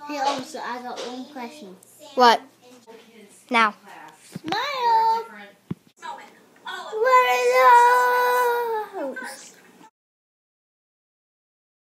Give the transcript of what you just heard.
Hey, also, I got one question. What? Now.